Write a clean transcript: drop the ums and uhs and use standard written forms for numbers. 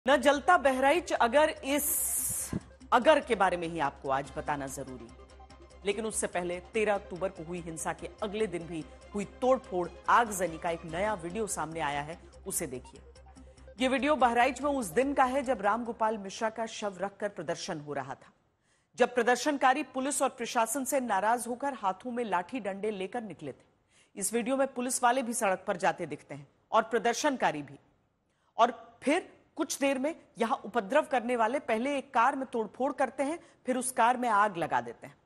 न जलता बहराइच अगर के बारे में ही आपको आज बताना जरूरी, लेकिन उससे पहले 13 अक्टूबर को हुई हिंसा के अगले दिन भी हुई तोड़फोड़ आगजनी का एक नया वीडियो सामने आया है। उसे देखिए। यह वीडियो बहराइच में उस दिन का है जब रामगोपाल मिश्रा का शव रखकर प्रदर्शन हो रहा था। जब प्रदर्शनकारी पुलिस और प्रशासन से नाराज होकर हाथों में लाठी डंडे लेकर निकले थे। इस वीडियो में पुलिस वाले भी सड़क पर जाते दिखते हैं और प्रदर्शनकारी भी। और फिर कुछ देर में यहां उपद्रव करने वाले पहले एक कार में तोड़फोड़ करते हैं, फिर उस कार में आग लगा देते हैं।